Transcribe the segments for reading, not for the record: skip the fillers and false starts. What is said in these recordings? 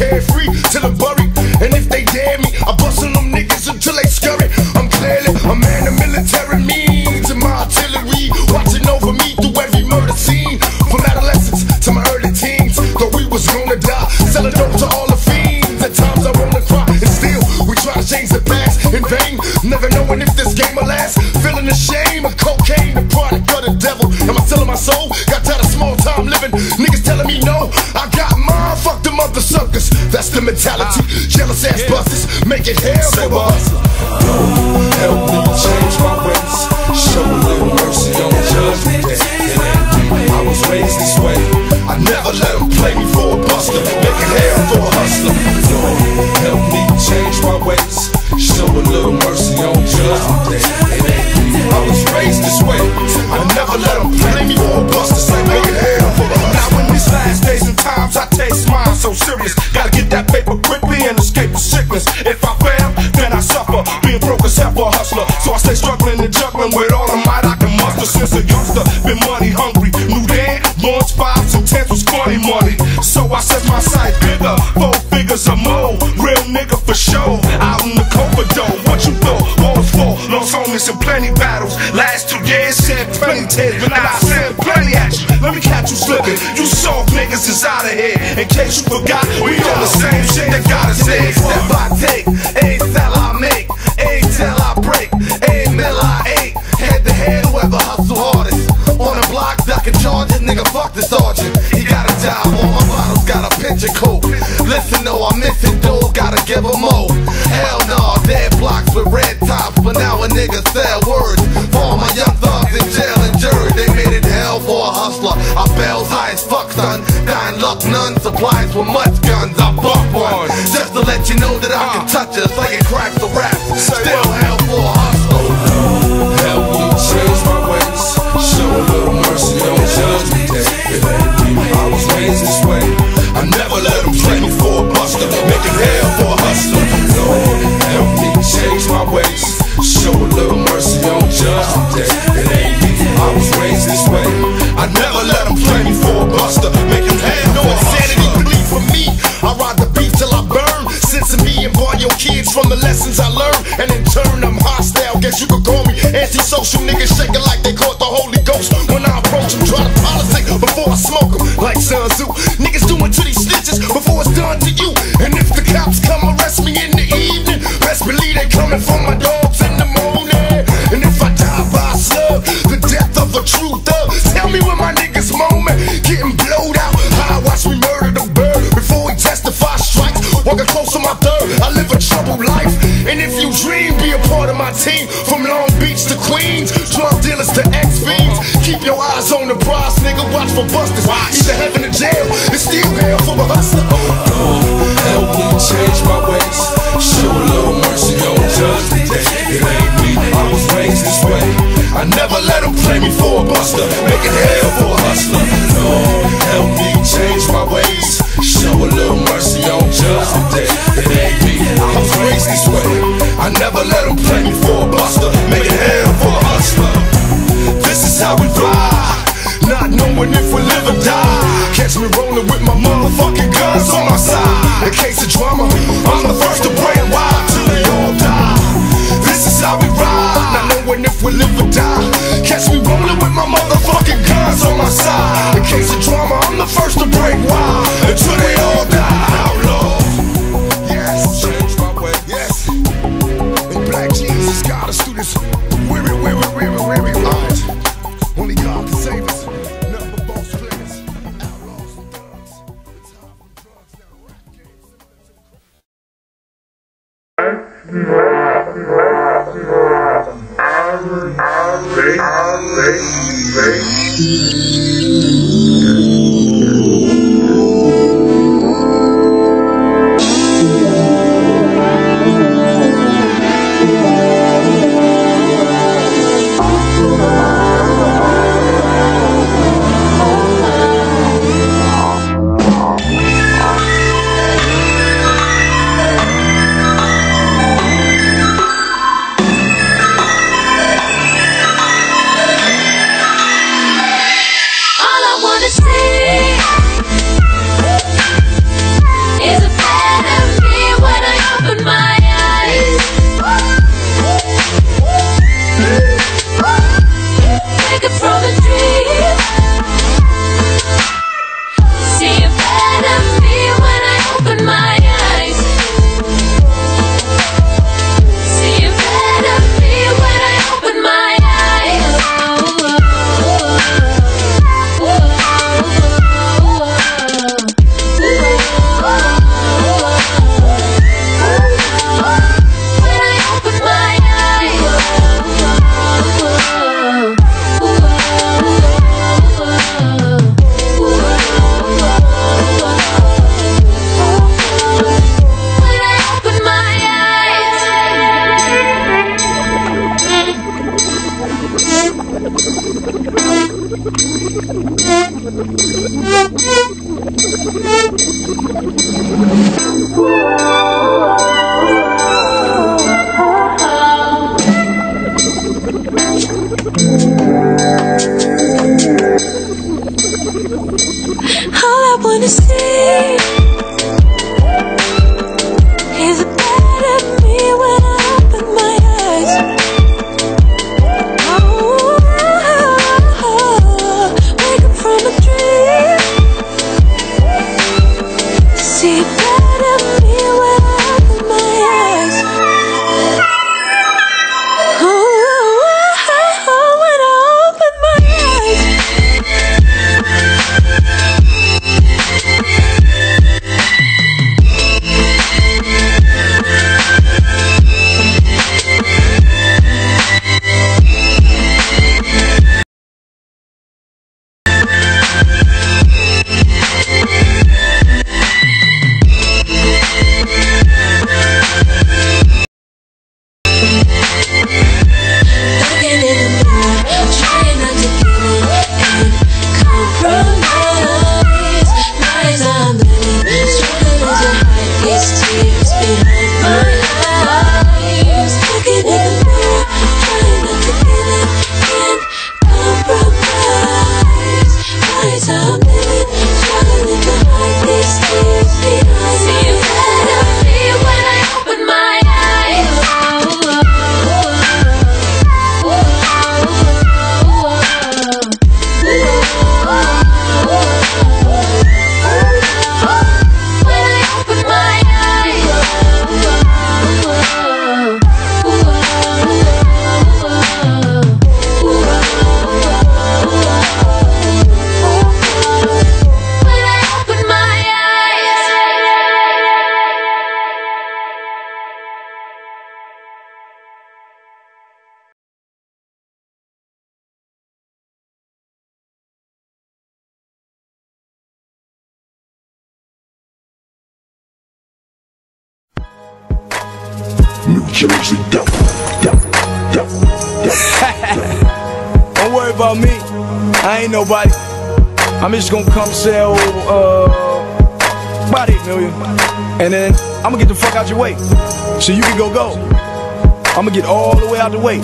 carefree till I'm buried. And if they dare me, I bust on them niggas until they scurry. I'm clearly a man of military means, and my artillery watching over me through every murder scene. From adolescence to my early teens, thought we was gonna die, selling dope to all the fiends. At times I wanna cry, and still we try to change the past in vain, never knowing if this game will last. Feeling the shame of cocaine, the product of the devil. Am I selling my soul? Got tired of small time living. Niggas telling me no, I got mine. Fuck them other suckers. That's the mentality. Jealous ass busters make it hell for us. Lord, help me change my ways. Show a little mercy on Judgment Day. It ain't me, I was raised this way. I never let them play me for a buster, make it hell for a hustler. Lord, help me change my ways. Show a little mercy on Judgment Day. It ain't me, I was raised this way. I never let them play me for a buster, say make it hell for a hustler. Now in these last days and times, I taste mine so serious. Gotta get that paper quickly and escape the sickness. If I fail, then I suffer. Being broke is hell for a hustler, so I stay struggling and juggling with all the might I can muster. Since a youngster, been money hungry. Knew then, launch 5s and 10s was funny money. So I set my sight bigger, 4 figures or more. Real nigga for sure, out in the Coverdale. What you thought? All was for lost homies and plenty battles. Last 2 years, said plenty tears, but now I said plenty at you. Let me catch you slipping. You soft niggas is out of here. In case you forgot, we on the same shit that got us there. Step I take, a cell I make, a tell I break, a mill I ate. Head to head, whoever hustle hardest. On the block, ducking charges, nigga, fuck the sergeant. He got a job, all my bottles got a pinch of coke. Listen, no, I'm missing dough, gotta give them more. Hell no, dead blocks with red tops, but now a nigga sell words. For all my young thugs in jail and jury, they made it hell for a hustler. I bells high as fuck, son. Dying luck, none. Supplies with much guns, I buck one. Just to let you know that I can touch us like it cracks the rap. Still hell for a hustler. Help me change my ways. Show a little mercy on Judgment Day. It ain't me, I was raised this way. I never let them play me for a buster, make it hell for a hustler. Lord, help me change my ways. Show a little mercy on Judgment Day. It ain't me, I was raised this way. I never let them play me for a buster, make it hell No for a insanity hustler. bleed for me. I ride the beef till I burn. Sense of me and born your kids from the lessons I learned. And in turn I'm hostile, guess you could call me antisocial. Niggas shaking like they caught the Holy Ghost. When I approach them, try to politic before I smoke them. Like Sun Tzu, niggas doing to these stitches before it's done to you. And if the cops come arrest me in the evening, best believe they coming for my dogs in the morning. And if I die by a slug, the death of a true thug, tell me when my niggas moment, getting blowed out. I watch me murder the bird before he testify strikes. Walking close to my third, I live a troubled life. And if you dream, be a part of my team. From Long Beach to Queens, drug dealers to ex-fiends. Keep your eyes on the prize, nigga, watch for busters. Either heaven or jail, it's still hell for a hustler. Help me change my ways. Show a little mercy on Judgment Day. It ain't me, I was raised this way. I never let them play me for a buster, make it hell for a hustler. Lord, help me change my ways. Show a little mercy on Judgment Day. It ain't me, I was raised this way. I never let them play me for a buster, make it hell for a hustler. This is how we ride, not knowing if we live or die. Catch me rolling with my motherfucking guns on my side. In case of drama, I'm the first to break wide till we all die. This is how we ride, not knowing if we live or die. Catch me rolling with my motherfucking guns on my side. In case of drama, I'm the first to break wild until they all die. Outlaws, Yes, change my way. yes. And Black Jesus got us through this weary lives. Only God can save us. Nothing but false players, outlaws and thugs. It's hard for drugs now. Rap games. All I wanna see is a better me when I open my eyes. Oh, wake up from a dream to see a better me when I open my eyes. Oh, when I open my eyes. Looking in the mirror, trying not to give in and compromise. Lies I'm living, struggling to hide these tears behind my eyes. Looking in the mirror, trying not to give in and compromise. Lies I'm living, struggling to hide these tears behind my eyes. See you better me when I open my eyes. New Jersey devil. Don't worry about me, I ain't nobody. I'm just gonna come sell about 8 million, and then I'ma get the fuck out your way, so you can go. I'ma get all the way out the way.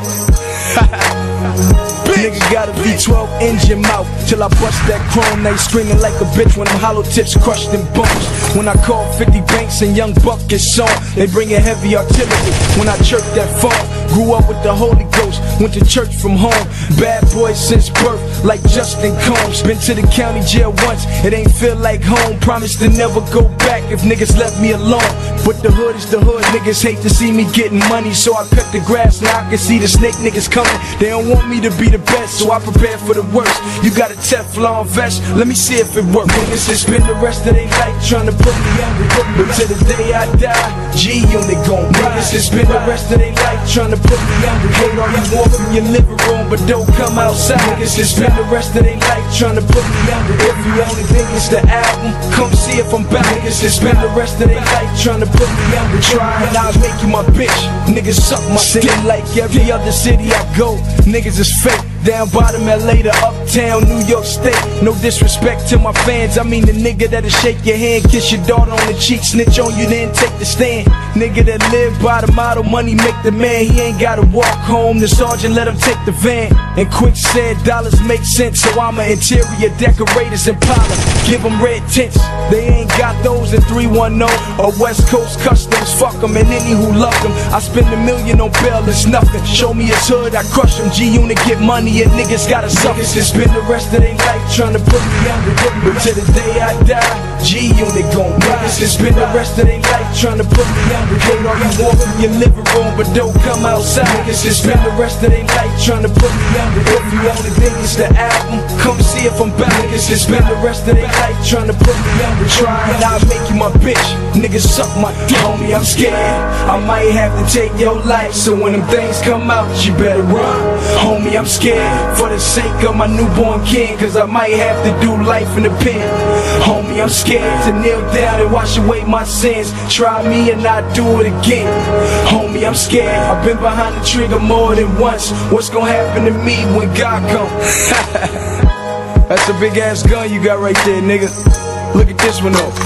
Nigga got a V12 engine mouth till I bust that chrome. They screaming like a bitch when them hollow tips crushed in bones. When I call 50 Banks and Young Buck get song, they bringin' heavy artillery. When I chirp that phone, grew up with the Holy Ghost, went to church from home. Bad boy since birth, like Justin Combs. Been to the county jail once, it ain't feel like home. Promise to never go back if niggas left me alone. But the hood is the hood, niggas hate to see me getting money, so I cut the grass now I can see the snake niggas coming. They don't want me to be the best, so I prepare for the worst. You got a Teflon vest, let me see if it works. Niggas that spend the rest of their life trying to put me under, but till the day I die, G-Unit gon' rise. Niggas that spend the rest of their life trying to put me under. Hate all you want from your living room, but don't come outside. Niggas that spend the rest of their life trying to put me under. If you only think it's the album, come see if I'm back. Niggas that spend the rest of their life trying to put me under. Try and I'll make you my bitch. Niggas suck my dick like every other city I go. Niggas is fake. Down bottom LA to uptown New York State. No disrespect to my fans, I mean the nigga that'll shake your hand, kiss your daughter on the cheek, snitch on you, then take the stand. Nigga that live by the motto, money make the man, he ain't gotta walk home. The sergeant let him take the van. And Quick said dollars make sense, so I'm an interior decorators Impala. Give them red tints, they ain't got those in 310 or West Coast Customs. Fuck them and any who love them. I spend $1 million on bail, it's nothing. Show me his hood, I crush him. G-Unit get money and niggas gotta suffer. Niggas that spend the rest of their life trying to put me under, but till the day I die, G-Unit gon' rise. Niggas that spend the rest of their life trying to put me under. Hate all you want from your living room, but don't come outside. Niggas that spend the rest of their life trying to put me under. If you only think it's the album, come see if I'm back. Niggas that spend the rest of their life trying to put me under. Try and I'll make you my bitch. Niggas suck my dick. Homie, I'm scared, I might have to take your life, so when them things come out, you better run. Homie, I'm scared for the sake of my newborn kid, cause I might have to do life in the pen. Homie, I'm scared to kneel down and wash away my sins. Try me and I'll do it again. Homie, I'm scared, I've been behind the trigger more than once. What's gonna happen to me when God come? That's a big ass gun you got right there, nigga. Look at this one though.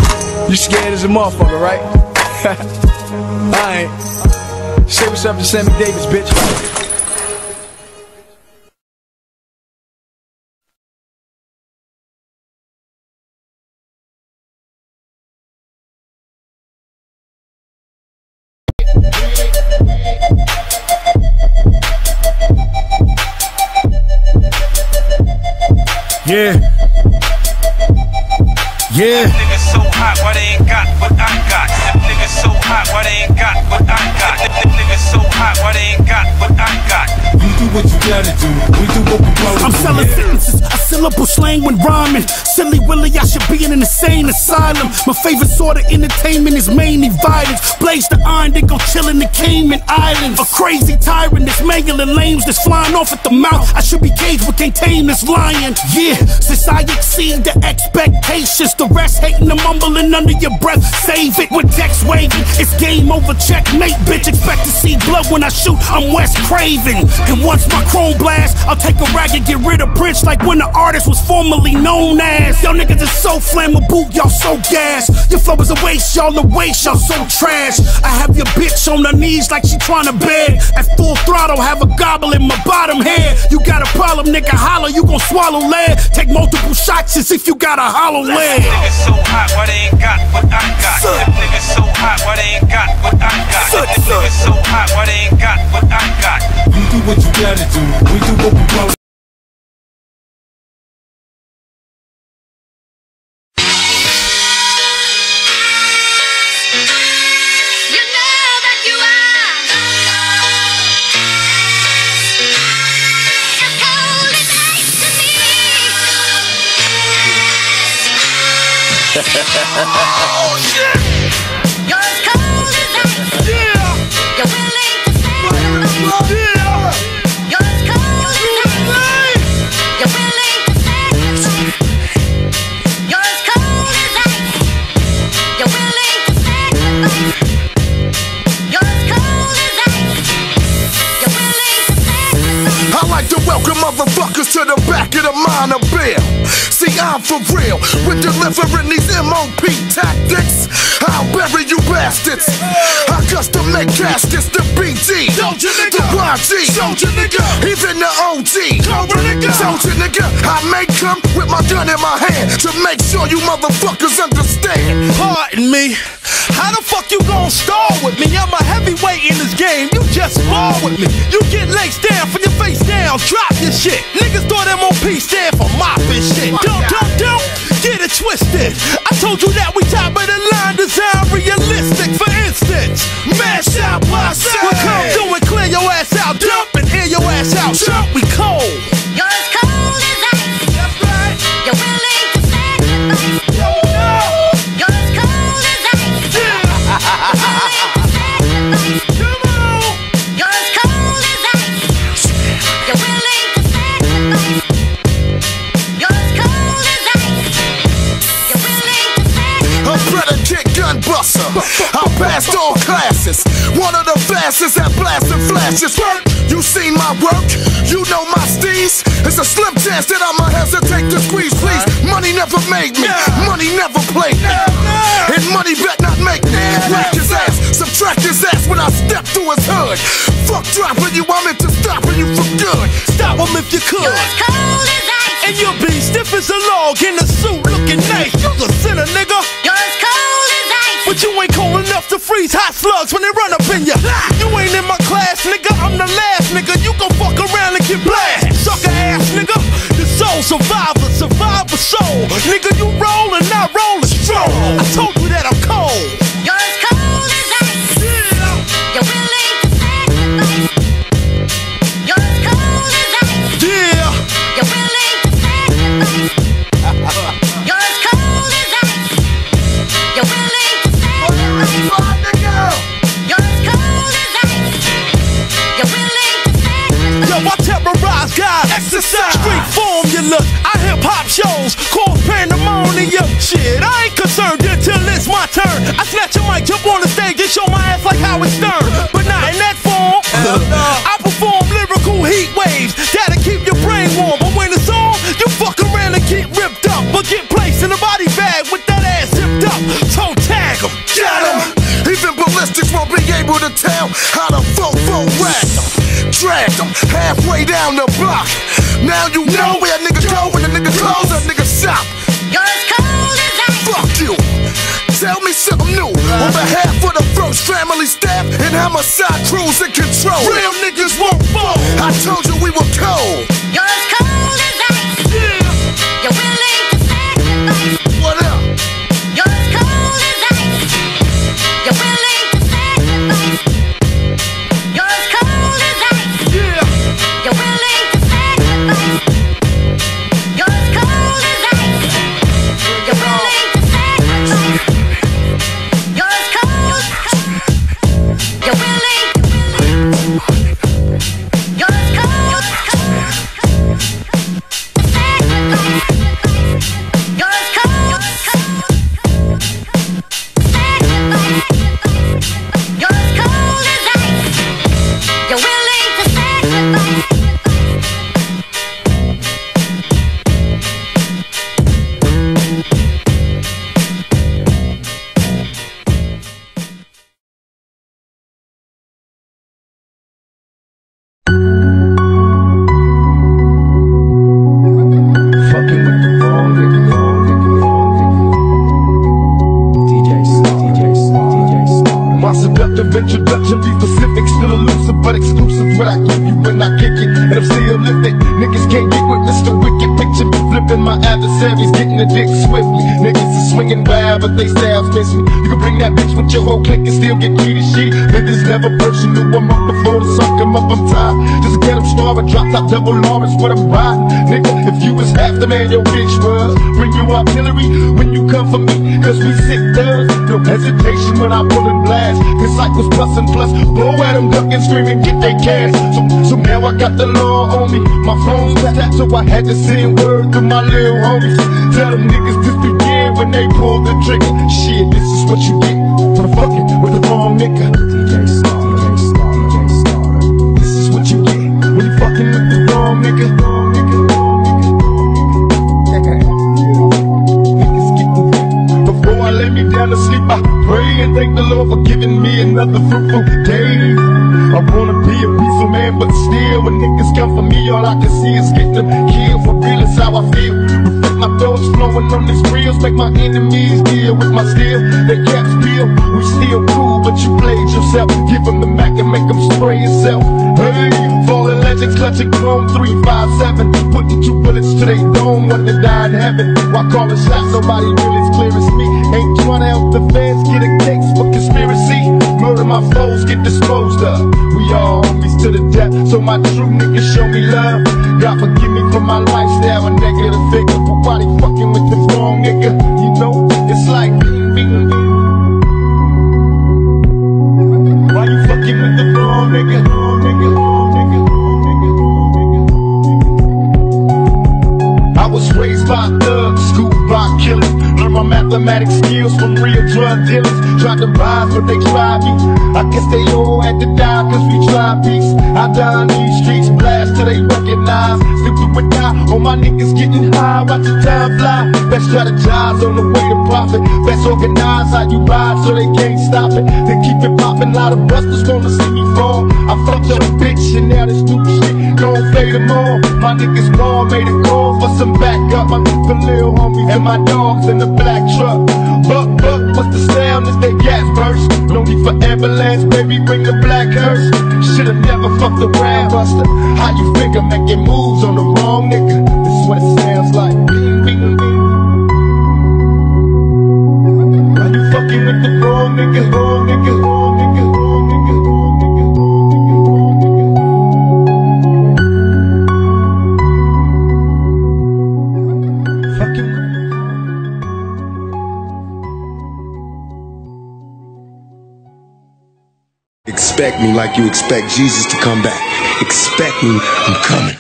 You scared as a motherfucker, right? Alright. Say what's up to Sammy Davis, bitch. Yeah. Yeah. Them niggas so hot, why they ain't got what I got? Them niggas so hot, why they ain't got what I got? Them niggas so hot, why they ain't got what I got? You do what you gotta do, we do what we gotta do. I'm selling sentences, a syllable slang when rhyming. Silly Willy, I should be in an insane asylum. My favorite sort of entertainment is mainly violence. Blaze the iron, then go chill in the Cayman Islands. A crazy tyrant that's mangling lames, that's flying off at the mouth. I should be caged but can't tame this lion. Yeah, since I exceed the expectations, the rest hating and mumbling under your breath. Save it with decks waving. It's game over, checkmate, bitch. Expect to see blood when I shoot. I'm Wes Craven. And once my chrome blast, I'll take a rag and get rid of Prince like when the artist was formerly known as. Y'all niggas is so flammable, y'all so gas. Your flow is a waste, y'all a waste, y'all so trash. I have your bitch on her knees like she tryna beg. At full throttle, have a gobble in my bottom head. You got a problem, nigga, holler, you gon' swallow lead. Take multiple shots as if you got a hollow leg. Them niggas so hot, why they ain't got what I got? Them niggas so hot, why they ain't got what I got? Them niggas so hot, why they ain't got what I got? You do what you gotta do, we do what we gotta do. Oh shit! You're as cold as ice. Yeah. You're willing to sacrifice. Yeah. You're as cold as ice. You're willing to sacrifice. You're as cold as ice. You're willing to sacrifice. You're as cold as ice. You're willing to sacrifice. I like to welcome motherfuckers to the back of the minor bill. See, I'm for real with delivering these MOP tactics. I'll bury you bastards. I custom make caskets, the BG, Soldier nigga, the YG, Soldier nigga, even the OG, Cobra nigga, Soldier nigga. I may come with my gun in my hand to make sure you motherfuckers understand. Pardon me, how the fuck you gon' stall with me? I'm a heavyweight in this game, you just spar with me. You get laced down from your face down, drop your shit. Niggas thought MOP stand for mopping shit. Don't get it twisted. I told you that we top of the line, design realistic. For instance, mash out my side. We'll come through and clear your ass out, dump and air your ass out. Jump, we cold. You're as cold as ice. That's right. You're willing to sacrifice. You're as cold as ice. You're willing to sacrifice. Come on. You're as cold as ice. You're willing to sacrifice. You're as cold as ice. You're willing to sacrifice. A predicate gun buster. I passed all classes. One of the fastest at blasting flashes. You seen my work? You know my steez? It's a slim chance that I'ma hesitate to squeeze, please. Money never made me. Money never played me. And money bet not make me. Rack his ass, subtract his ass when I step through his hood. Fuck dropping you, I'm into stopping you for good. Stop him if you could. You're as cold as ice. And you'll be stiff as a log in a suit looking nice. You're a sinner, nigga. You're as cold as ice. But you ain't cold enough to freeze hot slugs when they run up in ya. You ain't in my class, nigga. I'm the last nigga. You gon' fuck around and get blasted. Sucker ass, nigga. The soul survivor, survivor soul. Nigga, you roll and I roll and stroll. I told you that I'm cold. You're as cold as ice. You're willing to sacrifice. You're as cold as ice. Yeah. You're willing to sacrifice. You're as cold as ice. You're willing to sacrifice. You're as cold as ice. You're willing to sacrifice. Yo, I terrorize guys. Exercise. Street formula. I hip-hop shows. Cause pandemonium. Shit, I ain't concerned until it's my turn. I snatch a mic, jump on the stage and show my ass like Howard Stern. But not in that form. I perform lyrical heat waves that'll keep your brain warm. But when it's on, you fuck around and get ripped up. But get placed in a body bag with that ass zipped up. Toe Ballistics won't be able to tell how the fofo ragged them, dragged them halfway down the block. Now you know where niggas go when the niggas close, a nigga shop. You're as cold as ice. Fuck you. Tell me something new. On behalf of the First Family staff and homicide crews in control. Real niggas won't fall. I told you we were cold. You're as cold as ice. Yeah. You're willing to sacrifice. What up? You're as cold as ice. You're willing to sacrifice. You're as cold as ice. Yeah. You're willing to sacrifice. You're as cold as ice. You're willing to sacrifice. You're as cold. You're willing. You're as cold. You're as cold. You're as cold as ice. You're willing to sacrifice. Fucking with the wrong nigga. My seductive introduction be specific, still elusive but exclusive. What I give you when I kick it, and I'm still lifted. Niggas can't get with Mr. Wicked. Picture me flipping, my adversaries getting the dick swiftly. Niggas are swinging wild, but they styles miss me. You can bring that bitch with your whole clique and still get treated shit. Niggas never personal, I'm up before the sun come up, I'm tired. Just get them star, drop top double Lawrence, what I'm riding. Nigga, if you was half the man your bitch was, bring your artillery when you come for me, cause we sick thugs. No hesitation when I pull and blast. Disciples plus and plus, blow at them, ducking, screaming, get they cash. So now I got the law on me. My phone's tapped, so I had to send word to my little homies. Tell them niggas this the year when they pull the trigger. Shit, this is what you get for fucking with the wrong nigga. This is what you get when you fucking with the wrong nigga. Before I lay me down to sleep, I pray and thank the Lord for giving me another fruitful day. I wanna be a peaceful man, but still when niggas come for me, all I can see is get them killed. For real is how I feel. Reflect my thoughts flowing on these reels, make my enemies deal with my steel. They caps peel, we still cool, but you played yourself. Give them the Mac and make them spray yourself. Hey, fallen legends clutching chrome 357, putting 2 bullets to they dome when they die in heaven. Why call a shot? Nobody really as clear as me. Ain't trying to help the fans get a case for conspiracy. Murder my foes, get disposed of. We all homies to the death, so my true niggas show me love. God forgive me for my lifestyle, a negative figure. But why they fucking with the wrong nigga? You know, it's like being. Why you fucking with the wrong nigga? Wrong nigga, wrong nigga, wrong nigga, wrong nigga. I was raised by thugs, school block killers. Learned my mathematics skills from real drug dealers. Tried to rise, but they tried me. I guess they all had to die, cause we tried peace. I die on these streets, blast till they recognize. Simply would die, all my niggas getting high, watch the time fly. Best strategize on the way to profit. Best organize how you ride so they can't stop it. They keep it poppin', lot of busters wanna see me fall. I fucked your bitch and now this stupid shit gon' fade them all. My niggas gone, made a call for some backup. I took the little homies and my dogs in the black truck. Buck, what's the sound as they gas burst? No need for ambulance, baby, bring the black hearse. Should've never fucked around, buster. How you figure making moves on the wrong nigga? This is what it sounds like. Bing, bing, bing. Why you fucking with the wrong nigga? Wrong nigga, wrong nigga, wrong nigga, wrong nigga, wrong nigga, wrong nigga. Fucking. Expect me like you expect Jesus to come back. Expect me, I'm coming.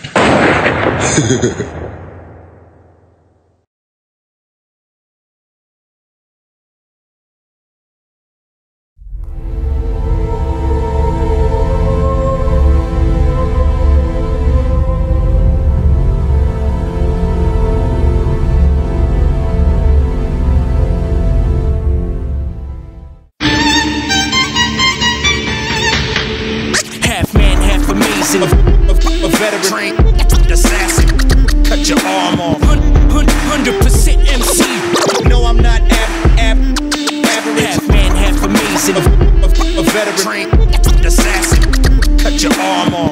amazing. A veteran, assassin, cut your arm off. 100% MC. No, I'm not average. Half man, half amazing. A veteran, assassin, cut your arm off.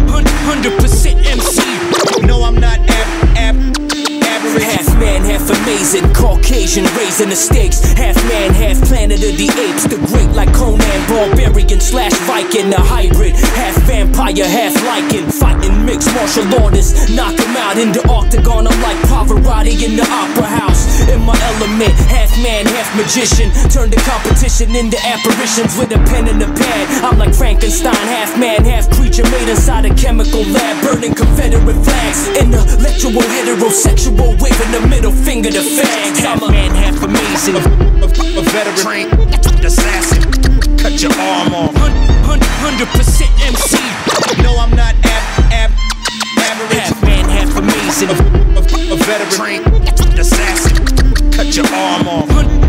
100% MC. No, I'm not average. Half man, half amazing. Caucasian, raising the stakes. Half man, half Planet of the Apes. The great like Conan, barbarian slash Viking. A hybrid, half vampire, half lichen. Fighting mixed martial artists. Knock him out in the octagon. I'm like Pavarotti in the opera house. In my element, half man, half magician. Turn the competition into apparitions with a pen and a pad. I'm like Frankenstein, half man, half creature made inside a chemical lab. Burning Confederate flags. Intellectual, heterosexual, waving the middle finger to fags. Half man, half amazing. A veteran, assassin, cut your arm off. 100% MC. No, I'm not average. Half man, half amazing. A veteran, assassin, cut your arm off.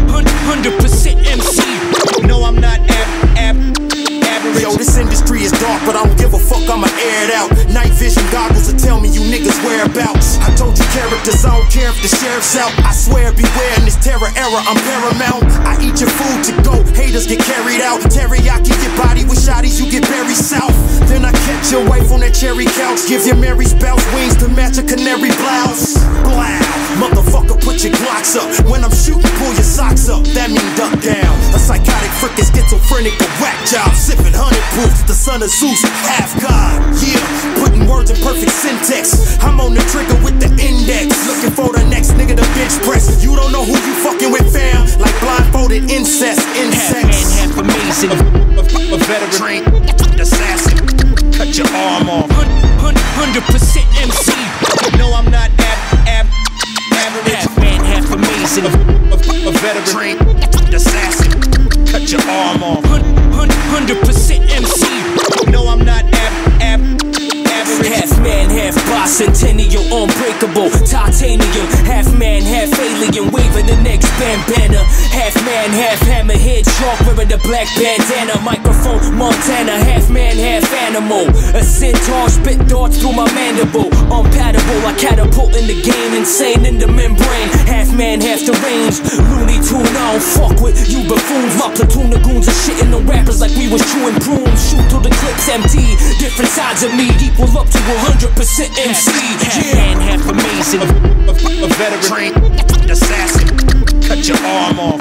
100% MC. No, I'm not average. Yo, this industry is dark, but I don't give a fuck, I'ma air it out. Night vision goggles to tell me you niggas whereabouts. I told you characters, I don't care if the sheriff's out. I swear, beware in this terror era, I'm paramount. I eat your food to go, haters get carried out. Teriyaki your body with shotties, you get buried south. Then I catch your wife on that cherry couch. Give your Mary spouse wings to match a canary blouse. Blow, motherfucker, put your Glocks up. When I'm shooting, pull your socks up, that mean duck down. A psychotic, frickin' schizophrenic, a whack job. Sipping 100 proof, the son of Zeus, half God. Yeah, putting words in perfect syntax. I'm on the trigger with the index. Looking for the next nigga to bench press. You don't know who you fucking with, fam. Like blindfolded incest, insects. Half man, half amazing. A veteran, assassin, cut your arm off. 100% MC. No, I'm not average. Half man, half amazing. A veteran, assassin, cut your arm off. 100% MC. No, I'm not average. Half man, half bicentennial, unbreakable, titanium. Half man, half alien, waving the next bandana. Half man, half hammerhead, shark wearing the black bandana. Microphone, Montana. Half man, half animal. A centaur spit darts through my mandible. Unpattable, I catapult in the game, insane in the membrane. Half man, half deranged. Looney Tune, I don't fuck with you buffoons. My platoon of goons are shitting on rappers like we was chewing prunes. Shoot till the clip's empty. Different sides of me equal up to 100% MC. Half man, half amazing. A veteran, assassin, cut your arm off.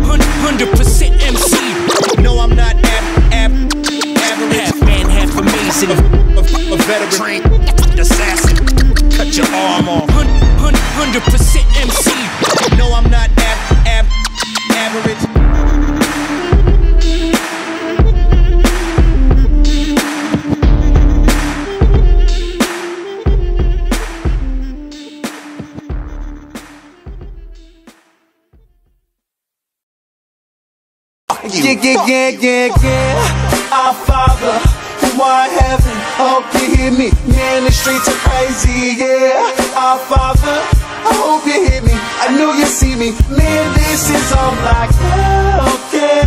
100% MC. No, I'm not average. Half man, half amazing. A veteran, assassin, cut your arm off. 100% MC. No, I'm not average. Yeah. Our Father, who art in heaven, hope you hear me. Man, the streets are crazy, yeah. Our Father, I hope you hear me. I know you see me. Man, this is all like, okay.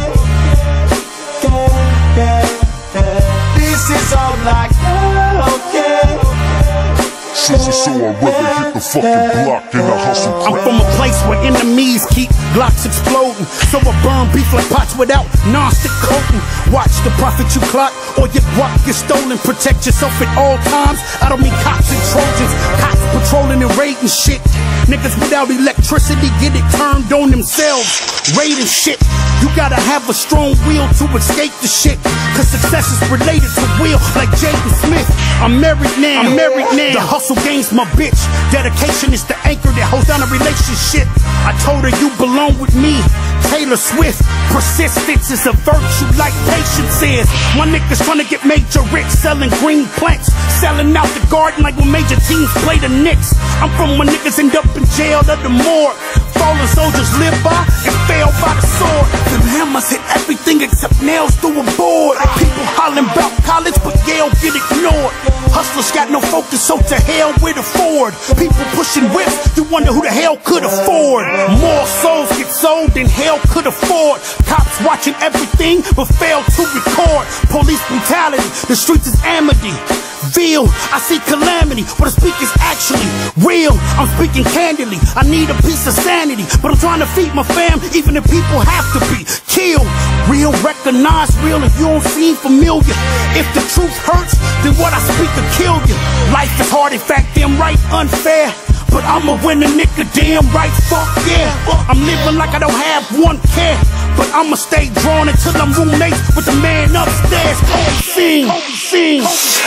This is all like, okay. So I'd rather hit the fucking block than a hustle crack. I'm from a place where enemies keep Glocks exploding, so I burn beef like pots without non-stick coating. Watch the profit you clock, or your guap get stolen. Protect yourself at all times. I don't mean cops and Trojans. Cops patrolling and raiding shit. Niggas without electricity get it turned on themselves. Raiding shit. You gotta have a strong will to escape the shit, cause success is related to will, like Jaden Smith. I'm married now. The hustle game's my bitch. Dedication is the anchor that holds down a relationship. I told her you belong with me, Taylor Swift. Persistence is a virtue like patience is. My niggas tryna get major rich, selling green plants, selling out the garden like when major teams play the Knicks. I'm from when niggas end up in jail or the morgue. Fallen soldiers live by and fail by the sword. The hammers hit everything except nails through a board. People hollering about college, but Yale get ignored. Hustlers got no focus, so to hell with a Ford. People pushing whips, you wonder who the hell could afford. More souls get sold than hell could afford. Cops watching everything but fail to record. Police brutality, the streets is Amity. Veal, I see calamity, but I speak is actually real. I'm speaking candidly, I need a piece of sanity, but I'm trying to feed my fam, even if people have to be killed. Real, recognize real if you don't seem familiar. If the truth hurts, then what I speak will kill you. Life is hard, in fact, damn right unfair, but I'ma win a nigga damn right, fuck yeah. I'm living like I don't have one care, but I'ma stay drawn until I'm roommates with the man upstairs. Sing, sing.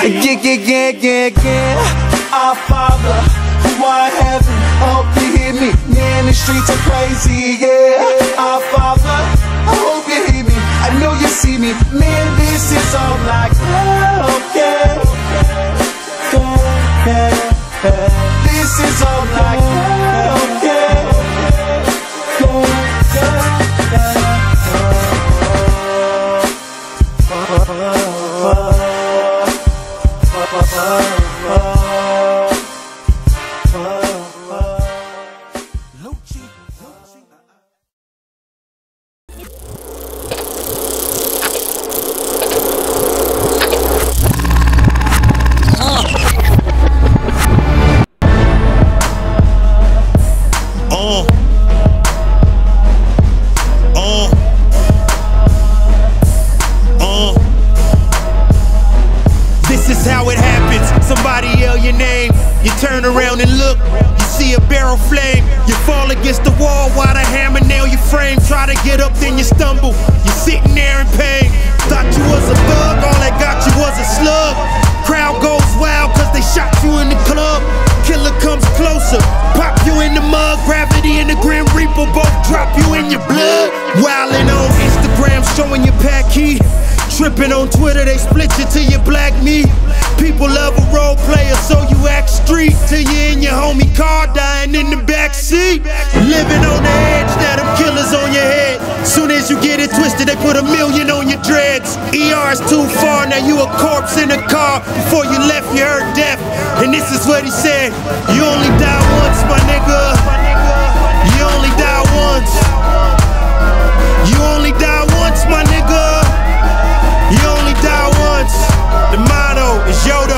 Yeah. Our Father, who art in heaven, hope you hear me. Man, the streets are crazy, yeah. Our Father, I hope you hear me. I know you see me. Man, this is all like, okay. This is all like, okay. This is how it happens. Somebody yell your name, you turn around and look, you see a barrel flame. You fall against the wall while the hammer nail your frame. Try to get up, then you stumble, you're sitting there in pain. Thought you was a thug, all that got you was a slug. Crowd goes wild cause they shot you in the club. Killer comes closer, pop you in the mug. Gravity and the Grim Reaper both drop you in your blood. Wildin' on Instagram, showing your pack key. Tripping on Twitter, they split you till you black me. People love a role player, so you act street till you in your homie car dying in the backseat. Living on the edge, now them killers on your head. Soon as you get it twisted, they put $1 million on your dreads. ER is too far, now you a corpse in a car. Before you left, you heard death, and this is what he said: you only die once, my nigga. You only die once. You only die once, my nigga. You only die once. The motto is YOLO.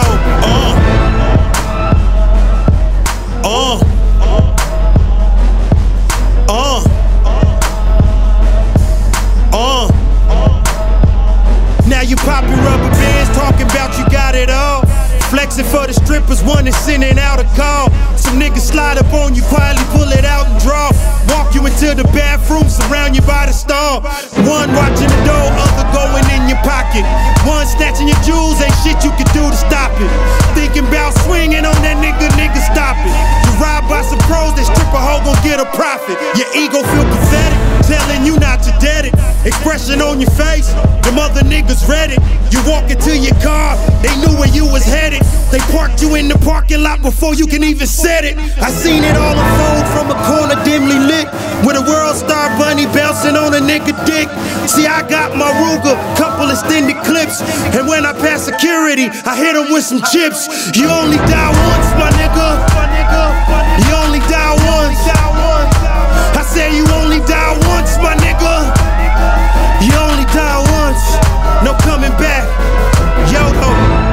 Now you popping rubber bands, talking about you got it all. Flexing for the strippers, one is sending out a call. Some niggas slide up on you, quietly pull it out and draw. Walk you into the bathroom, surround you by the stall. One watching the door, other going in your pocket. One snatching your jewels, ain't shit you can do to stop it. Thinking about swinging on that nigga, stop it. You robbed by some pros, that stripper hoe gon' get a profit. Your ego feel pathetic, telling you not to dead it. Expression on your face, them other niggas read it. You walk into your car, they knew where you was headed. They parked you in the parking lot before you can even set it. I seen it all unfold from a corner dimly lit, with a world star bunny bouncing on a nigga dick. See, I got my Ruger, couple extended clips, and when I pass security, I hit them with some chips. You only die once, my nigga. You only die once. I said you only die once, my nigga. You only die once. No coming back. YOLO.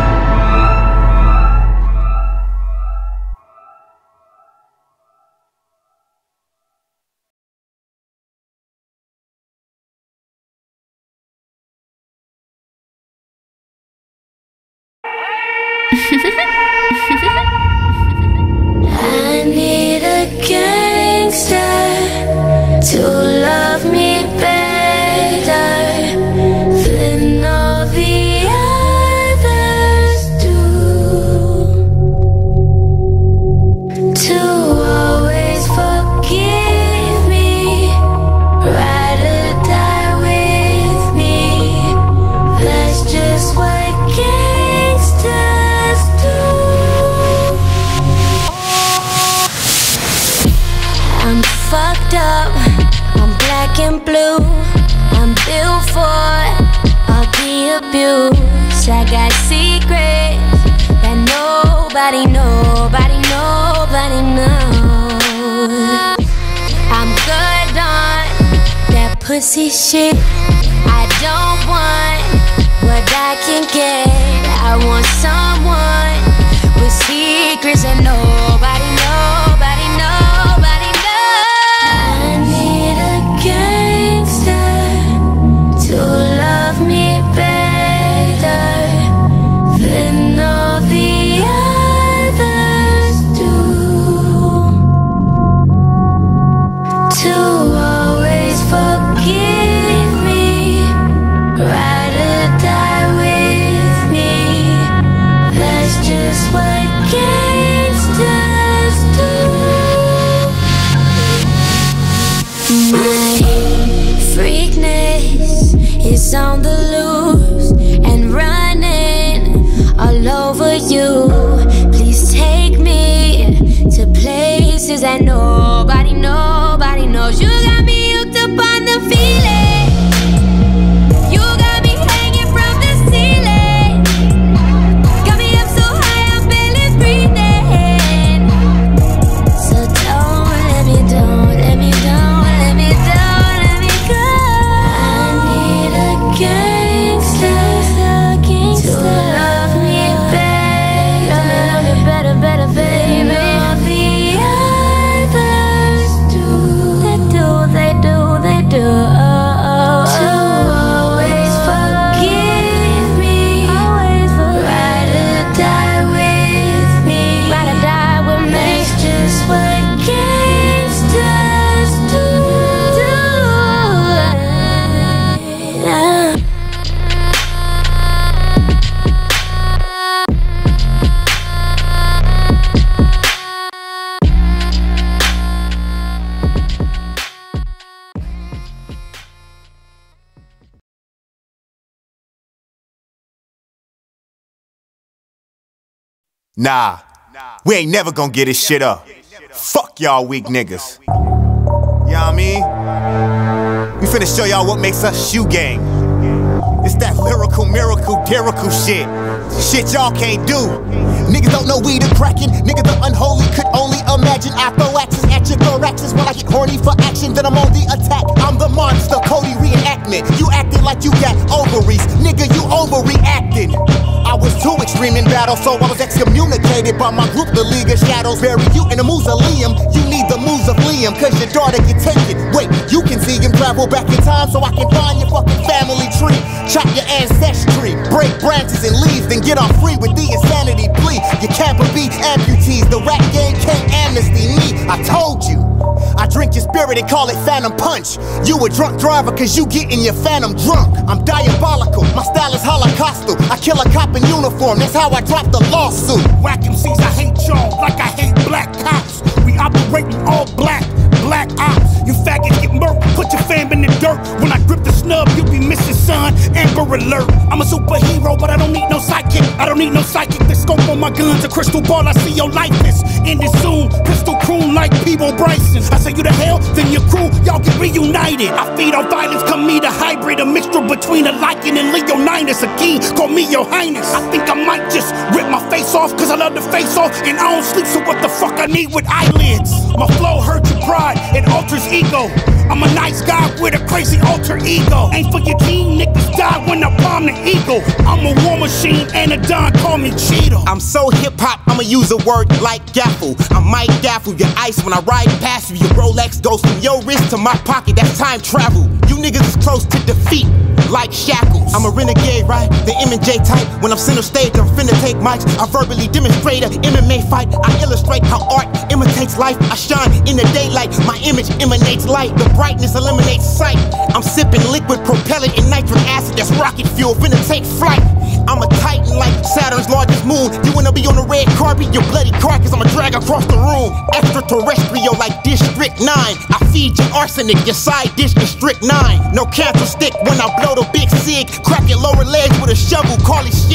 I need a gangster to love me better than all the others do, to always forgive me, ride or die with me. That's just what gangsters do. I'm fucked up, I'm black and blue, I'm built for all the abuse. I got secrets that nobody nobody, nobody, nobody knows. I'm good on that pussy shit. I don't want what I can get. I want someone with secrets that nobody, nobody, nobody knows. I need a gangster to love me better than all the others do, to always forgive me, ride or die with me. That's just what gangsters do. My freakness is on the loose and running all over you. Please take me to places that nobody, nobody knows. You got me hooked up on the feeling. You got me hanging from the ceiling. Got me up so high I'm barely breathing. So don't let me, don't let me, don't let me, don't let me go. I need a gangster to love me better, better, baby. All the others do, they do, they do, they do. To always forgive me, ride or die with me, ride or die with me. That's just what gangsters do. Nah, we ain't never gonna get this shit up. Fuck y'all weak niggas. You know what I mean? We finna show y'all what makes us shoe gang. It's that lyrical, miracle, dirical shit. Shit y'all can't do. Niggas don't know we the crackin'. Niggas the unholy could only imagine. I throw axes at your thoraxes when I get horny for action. Then I'm on the attack. I'm the monster, Cody reenactment. You acting like you got ovaries. Nigga, you overreacting. I was too extreme in battle, so I was excommunicated by my group, the League of Shadows. Bury you in a mausoleum. You need the moves of Liam, cause your daughter get taken. Wait, you can see him travel back in time so I can find your fucking family tree. Chop your ancestry, break branches and leaves, then get off free with the insanity plea. You can't be amputees, the rap game can't amnesty me. I told you, I drink your spirit and call it phantom punch. You a drunk driver cause you getting your phantom drunk. I'm diabolical, my style is holocaustal. I kill a cop in uniform, that's how I drop the lawsuit. Whack MCs, I hate y'all like I hate black cops. We operating all black ops. You faggots get murked, put your fam in the dirt. When I grip the snub, you be missing, son. Amber alert. I'm a superhero, but I don't need no sidekick. I don't need no psychic. The scope on my guns, a crystal ball. I see your likeness in this zoom. Pistol croon like Peebo Bryson. I say you to hell, then your crew, y'all get reunited. I feed on violence, come meet a hybrid, a mixture between a Lycan and Leonidas. A king, call me your highness. I think I might just rip my face off, cause I love to face off, and I don't sleep, so what the fuck I need with eyelids? My flow hurts your pride, it alters ego. I'm a nice guy with a crazy alter ego. Ain't for your team, niggas die when I palm the eagle. I'm a war machine and a don call me Cheeto. I'm so hip-hop, I'ma use a word like gaffle. I might gaffle your ice when I ride past you. Your Rolex goes from your wrist to my pocket, that's time travel. You niggas is close to defeat, like shackles. I'm a renegade, right? The M&J type. When I'm center stage, I'm finna take mics. I verbally demonstrate a MMA fight. I illustrate how art imitates life. I shine in the daylight, my image emanates light. The brightness eliminates sight. I'm sipping liquid propellant and nitric acid, that's rocket fuel, finna take flight. I'm a titan like Saturn's largest moon. You wanna be on the red carpet, your bloody carcass I'ma drag across the room. Extraterrestrial like District 9. I feed your arsenic, your side dish is Strict 9. No candlestick when I blow the big cig. Crack your lower legs with a shovel, call it shin.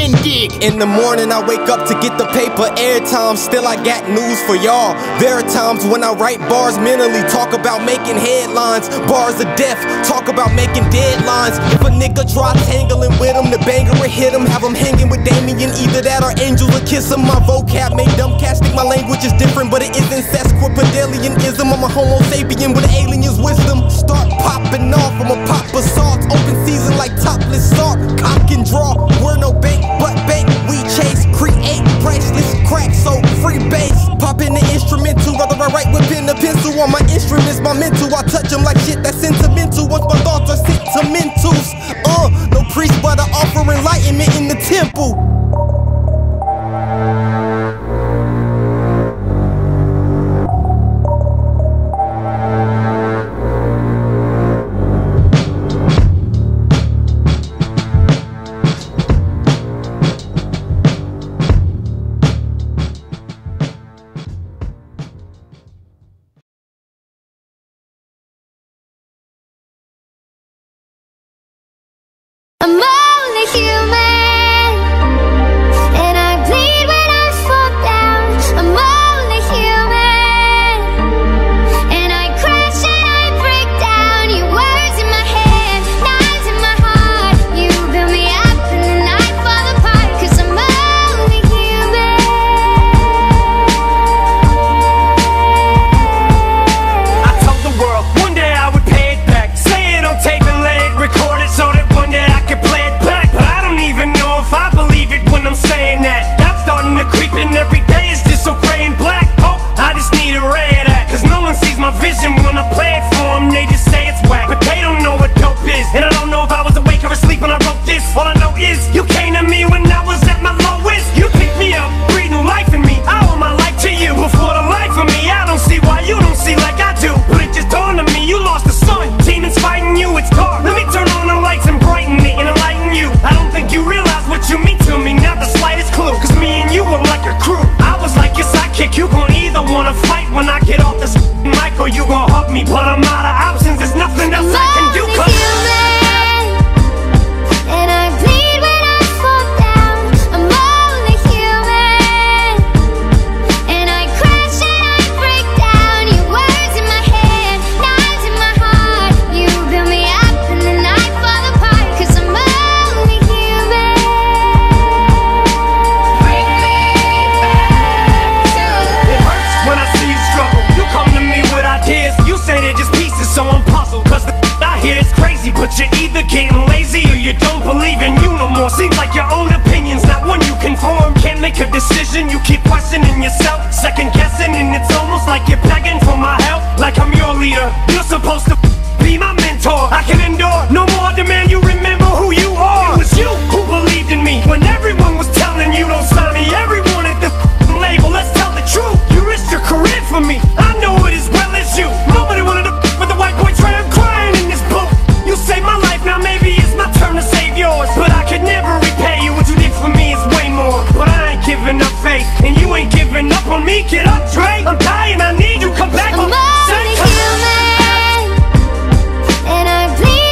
then dig. In the morning I wake up to get the paper airtime. Still I got news for y'all. There are times when I write bars mentally, talk about making headlines. Bars of death, talk about making deadlines. If a nigga try tangling with him, the banger will hit him. Have him hanging with Damien, either that or angels will kiss him. My vocab made dumb cats think my language is different, but it isn't. Sesquipedalianism. I'm a homo sapien with aliens wisdom. Start popping off, I'm a pop assault. Open season like topless salt. Cock and draw, we're no bank but bank. We chase, create, priceless crack, so free bass. Pop in the instrumental, rather I write with pen or pencil. On my instruments, my mental, I touch them like shit that's sentimental. Once my thoughts are sentimentals. No priest but I offer enlightenment in the temple. I'm only human, and I bleed when I fall down. I'm only human, and I crash and I break down. Your words in my head, knives in my heart. You build me up and then I fall apart. 'Cause I'm only human. I told the world one day I would pay it back. Say it on tape and let it record it so that one day I could play it back. But I don't even know if I believe it when I'm saying that. I'm starting to creep in every day, it's just so gray and black. Oh, I just need a ray of that. 'Cause no one sees my vision when I play it for them. They just say it's whack, but they don't know what dope is. And I don't know if I was awake or asleep when I wrote this. All I know is you came to me when I was at my lowest. You picked me up, breathe new life in me. I owe my life to you. Before the life of me, I don't see why you don't see like I do. But it just dawned on me, you lost the sun. Demons fighting you, it's dark. Let me turn on the lights and brighten it and enlighten you. I don't think you realize what you mean to me, not the slightest clue. 'Cause me and you were like a crew. I was like your sidekick, you gon' either wanna fight when I get off this mic, or you gon' hug me. But I'm out of options, there's nothing else I can do. 'Cause And I bleed when I fall down. I'm only human, and I crash and I break down. Your words in my head, knives in my heart. You build me up and then I fall apart. 'Cause I'm only human. Bring me back to it hurts when I see you struggle. You come to me with ideas, you say they're just pieces, so I'm puzzled. 'Cause the I hear is crazy, but you're either getting lazy or you don't believe in you no more. Seems like your own opinion's not one you conform. Can't make a decision, you keep questioning yourself, second guessing, and it's almost like you're begging for my help. Like I'm your leader, you're supposed to be my mentor. I can endure no more demand you remember who you are. It was you who believed in me when everyone was telling you don't sign me. Everyone at the label, let's tell the truth. You risked your career for me, I know it as well as you. Nobody wanted to with the white boy tram crying in this book. You saved my life, now maybe it's my turn to save yours. But I could never repay you, what you did for me is way more. But I ain't giving up faith, and you ain't giving up on me. Get up, Dre, I'm dying, I need you, come back. I'm only human, and I bleed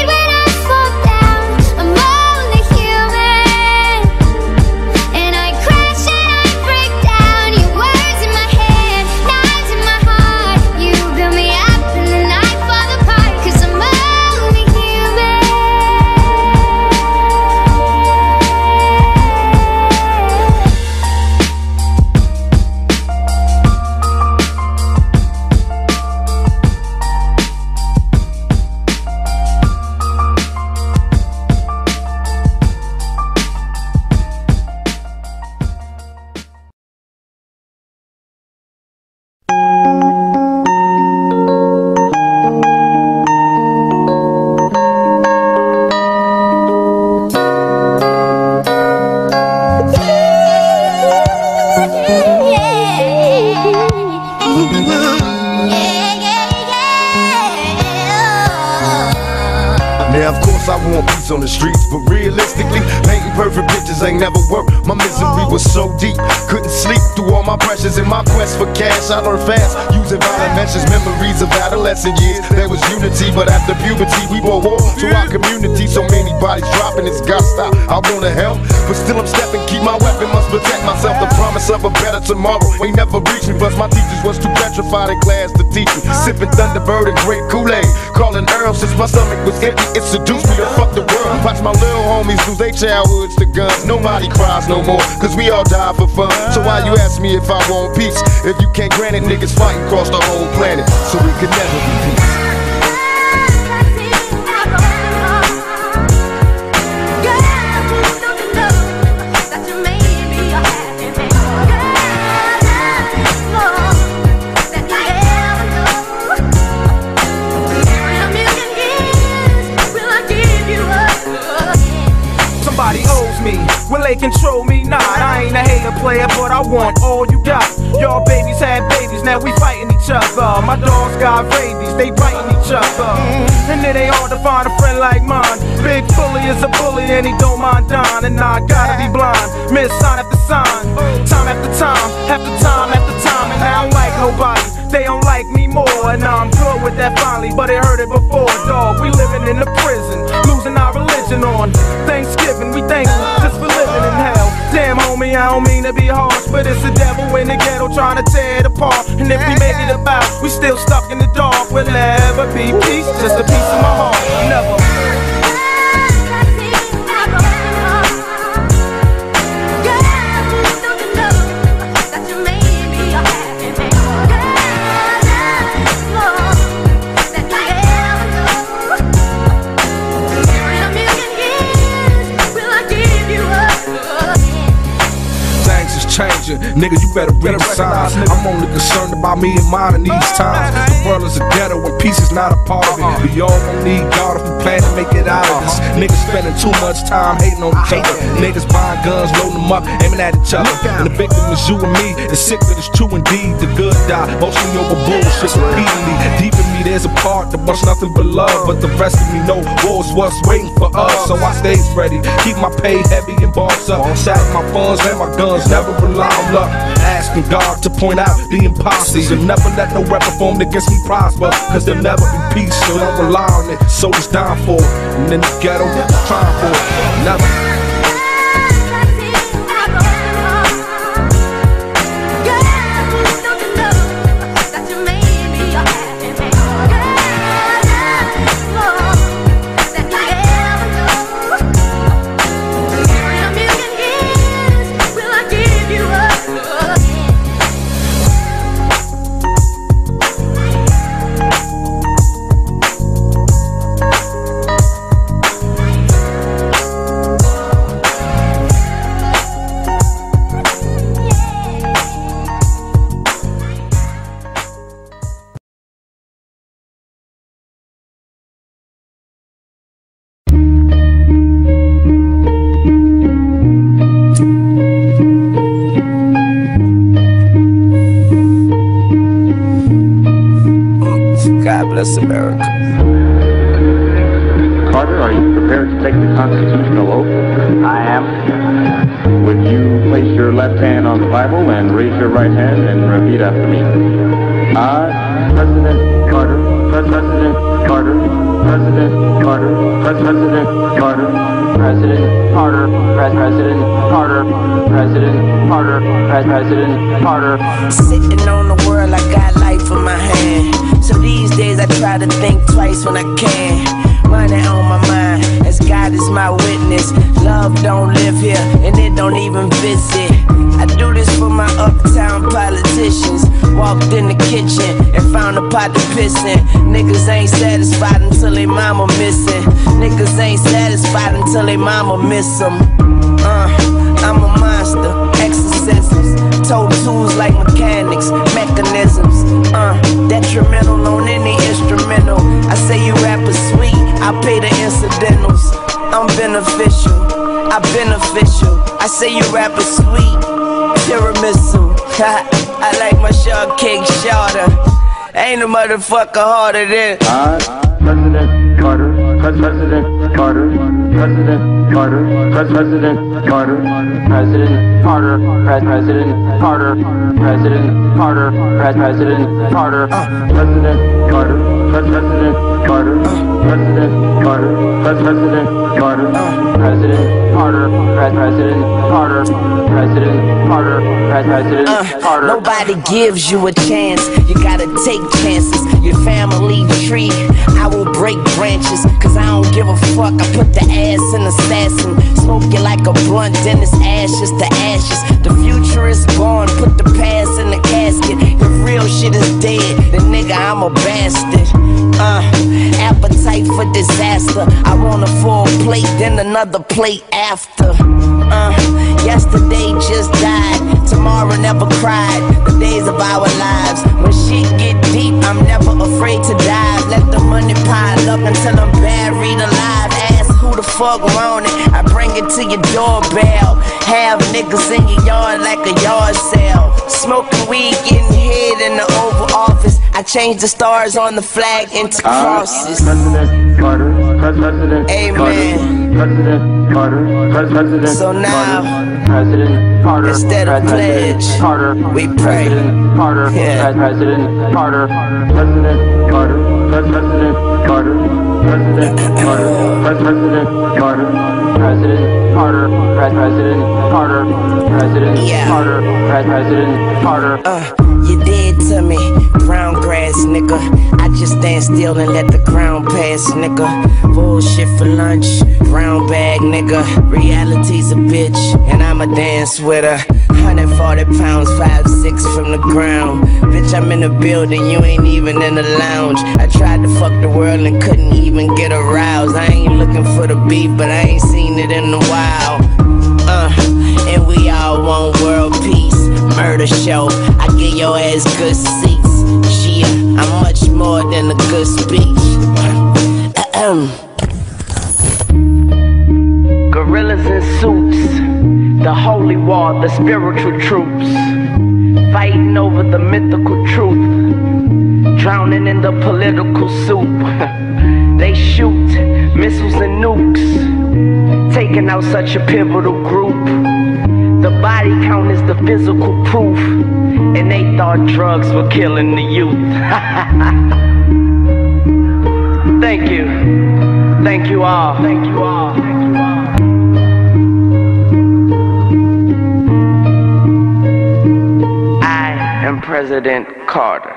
niggas on the streets, but realistically, painting perfect pictures ain't never worked. My misery was so deep, couldn't sleep through all my pressures. In my quest for cash, I learned fast, using violent measures, memories of adolescent years. There was unity, but after puberty, we were war to our community. So many bodies dropping, it's gotta stop. I wanna help, but still I'm stepping, keep my weapon, must protect myself. The promise of a better tomorrow ain't never reached me. Plus my teachers was too petrified in class to teach me. Sipping Thunderbird and great Kool-Aid, calling Earl since my stomach was empty. It seduced me to fuck the world. Watch my little homies lose their childhoods to guns. Nobody cries no more, cause we all die for fun. So why you ask me if I want peace? If you can't grant it, niggas fighting across the whole planet, so we could never be peace. Will they control me? Nah, I ain't a hater player, but I want all you got. Y'all babies had babies, now we fighting each other. My dogs got rabies, they biting each other. And it ain't hard to find a friend like mine. Big Fully is a bully and he don't mind dying. And I gotta be blind, miss sign after sign, time after time, after time after time. And I don't like nobody, they don't like me more. And I'm good with that finally, but it hurt it before. Dog, we living in a prison, losing our religion on Thanksgiving. We thankful just for living in hell. Damn homie, I don't mean to be harsh, but it's the devil in the ghetto trying to tear it apart. And if we make it about, we still stuck in the dark. Will there ever be peace? Just a piece of my heart. Never. Changing. Nigga, you better read the signs. I'm only concerned about me and mine in these times. The world is a ghetto and peace is not a part of it. We all gon' need God if we plan to make it out of this. Niggas spending too much time hating on each other. Niggas buying guns, loading them up, aiming at each other. And the victim is you and me. It's sick that it's true indeed. The good die, mostly over bullshit repeatedly. Deep in me there's a part that wants nothing but love, but the rest of me know war's what's waiting for us. So I stays ready, keep my pay heavy and boss up. Stack my funds and my guns, never rely on luck. Asking God to point out the impossible. And never let no weapon formed against me prosper, cause there'll never be peace, so don't rely on it. So it's dying for it, and in the ghetto, trying for it. Never. God bless America. Carter, are you prepared to take the constitutional oath? I am. Would you place your left hand on the Bible and raise your right hand and repeat after me? I, President Carter, President Carter, President Carter, President Carter, President Carter, President Carter, President Carter, President Carter. Sitting on the world, I got life in my hand. So these days I try to think twice when I can. Money on my mind, as God is my witness. Love don't live here, and it don't even visit. I do this for my uptown politicians. Walked in the kitchen and found a pot to piss in. Niggas ain't satisfied until they mama missing. Niggas ain't satisfied until they mama miss them. I'm a monster, exorcisms. Toe tools like mechanics, mechanisms. Detrimental on any instrumental. I say you rappers sweet, I pay the incidentals. I'm beneficial, I beneficial. I say you rappers sweet, tiramisu. I like my shortcake shorter. Ain't a motherfucker harder than I, President Carter, President Carter, President Carter, President Carter, President Carter, President Carter, President Carter, President Carter, President Carter, President Carter, President Carter, President Carter, President Carter, President Carter, President Carter, President Carter. Nobody gives you a chance, you gotta take chances. Your family tree, I will break branches, cause I don't give a fuck. I put the ass in the assassin, smoke you like a blunt, then it's ashes to ashes. The future is gone, put the past in the casket. If real shit is dead, then nigga I'm a bastard. Appetite for disaster. I want a full plate, then another plate after. Yesterday just died, tomorrow never cried. The days of our lives, when shit get deep, I'm never afraid to dive. Let the money pile up until I'm buried alive. Ask who the fuck want it, I bring it to your doorbell. Have niggas in your yard like a yard sale. Smoking weed, getting hit in the Oval Office. I changed the stars on the flag into crosses. President Carter, President Amen. President Carter, President So now, President Carter, instead of pledge, Carter, we pray. President Carter, President Carter, President Carter, President Carter, President Carter, President Carter, President Carter, President Carter, President Carter, President Carter. You dead to me, brown grass nigga. I just stand still and let the ground pass nigga. Bullshit for lunch, brown bag nigga. Reality's a bitch and I'ma dance with her. 140 pounds, 5'6" from the ground. Bitch, I'm in the building, you ain't even in the lounge. I tried to fuck the world and couldn't even get aroused. I ain't looking for the beef, but I ain't seen it in a while. And we all want world peace. Murder show, I give your ass good seats. Yeah, I'm much more than a good speech. Gorillas in suits, the holy war, the spiritual troops, fighting over the mythical truth, drowning in the political soup. They shoot missiles and nukes, taking out such a pivotal group. The body count is the physical proof, and they thought drugs were killing the youth. Thank you. Thank you all. Thank you all. I am President Carter.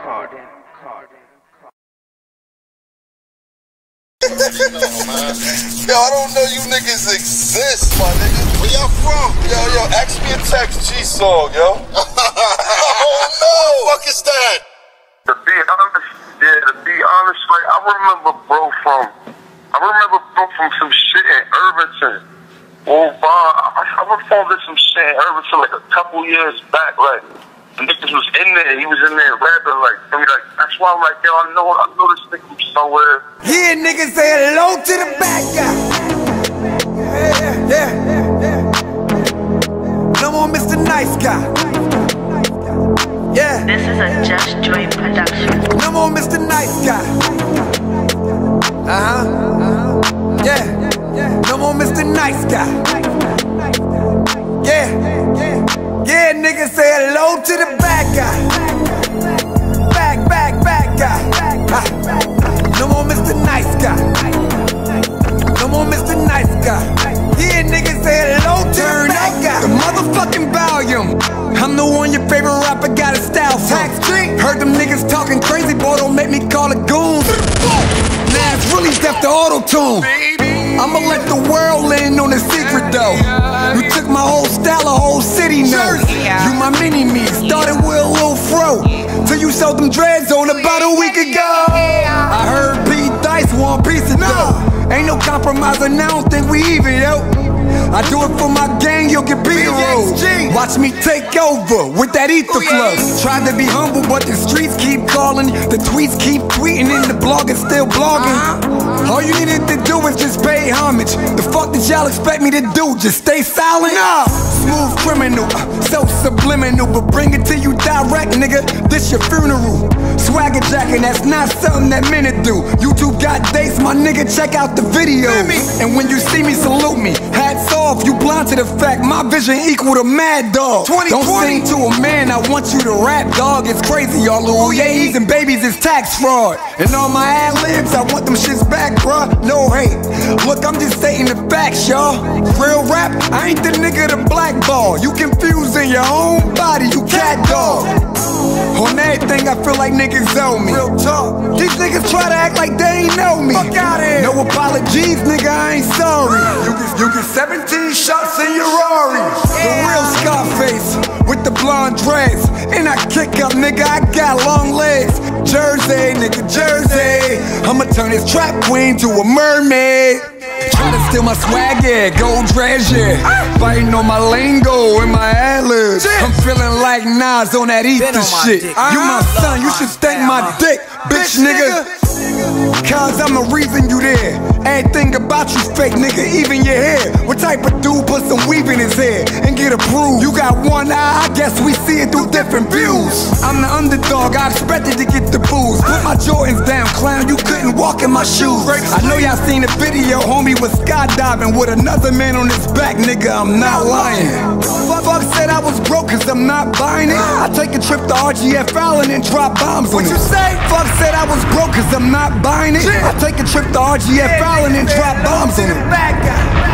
Yo, I don't know you niggas exist, my nigga. Where y'all from? Yo, ask me a Tex G song, yo. Oh no! What the fuck is that? To be honest, like I remember bro from some shit in Irvington. Well, I performed at some shit in Irvington like a couple years back, like the niggas was in there, he was in there rapping like, I mean, like, that's why I'm like, yo, I know this nigga from somewhere. Yeah, niggas say hello to the bad guy. Yeah. No more Mr. Nice Guy. Yeah. This is a Just Joy production. No more Mr. Nice Guy. Yeah. No more Mr. Nice Guy. Yeah, niggas say hello to the bad guy. Bad guy. No more Mr. Nice Guy. No more Mr. Nice Guy. Yeah, niggas say hello to the bad guy. The motherfucking volume. I'm the one your favorite rapper got a style from. Heard them niggas talking crazy, boy, don't make me call it goons. Now it's really deaf to auto-tune. I'ma let the world in on the secret though. You took my whole style, a whole city knows. You my mini-me, started with a little fro, till you sold them dreads on about a week ago. I heard P. Dice want piece of dough. Ain't no compromising, I don't think we even, yo. I do it for my gang, you'll get B-roll. Watch me take over with that ether flow. Tried to be humble, but the streets keep calling. The tweets keep tweeting and the blog is still blogging. All you needed to do is just pay homage. The fuck did y'all expect me to do? Just stay silent? Nah. Smooth criminal, so subliminal, but bring it to you direct, nigga. This your funeral. Swagger jacking, that's not something that men do. YouTube got dates, my nigga, check out the video. And when you see me, salute me. Hats off, you blind to the fact my vision equal to Mad Dog. Don't sing to a man, I want you to rap, dog. It's crazy, y'all little yays and babies is tax fraud. And all my ad-libs, I want them shits back, bruh. No hate. Look, I'm just stating the facts, y'all. Real rap, I ain't the nigga to blackball. You confused in your own body, you cat dog. On everything, I feel like niggas owe me. Real talk. These niggas try to act like they ain't know me. Fuck out here. No apologies, nigga, I ain't sorry. You get 17 shots in your Rari. The real Scarface with the blonde dreads. And I kick up, nigga, I got long legs. Jersey, nigga, Jersey. I'ma turn this trap queen to a mermaid. Try to steal my swag, yeah, gold treasure. Biting on my lingo and my ad-libs. I'm feeling like Nas on that ether shit. You my son, you should thank my dick, bitch nigga. Cause I'm the reason you there. Everything about you fake, nigga, even your hair. What type of dude put some weave in his hair and get approved? You got one eye, I guess we see it through different views. I'm the underdog, I expected to get the booze. Put my Jordans down, clown, you couldn't walk in my shoes. I know y'all seen the video, homie was skydiving with another man on his back, nigga, I'm not lying. Fuck said I was broke cause I'm not buying it. I take a trip to RGF Allen and drop bombs on it. What you say? Fuck said I was broke cause I'm not buying it. I take a trip to RGF Allen and drop bombs on it.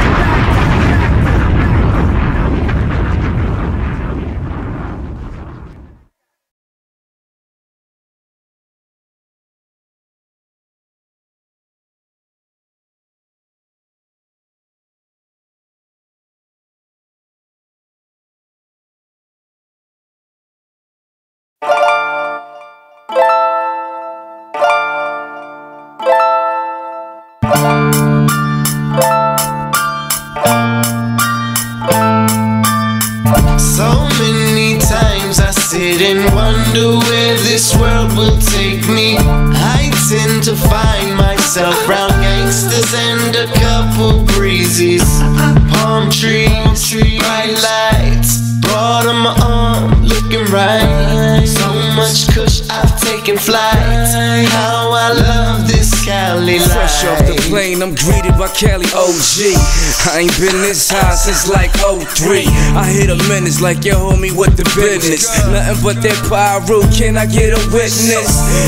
So many times I sit and wonder where this world will take me. I tend to find myself round gangsters and a couple breezes. Palm trees, bright lights, broad on my arm, looking right. So much kush, I've taken flight. How I love this Cali life. Fresh off the plane, I'm greeted by Cali OG. I ain't been this high since like 03. I hit a menace like yo homie, what the business? Nothing but that pyro, can I get a witness?